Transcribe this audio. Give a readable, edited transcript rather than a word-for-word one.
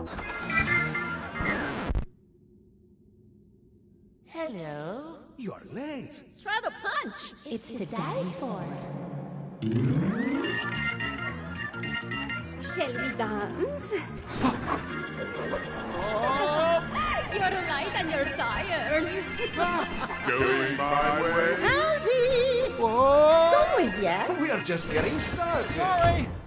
Hello. You're late. Try the punch. It's to die for. Shall we dance? You're light on your tires. Going my way. Howdy. Whoa! It's only yet. We are just getting started. Sorry.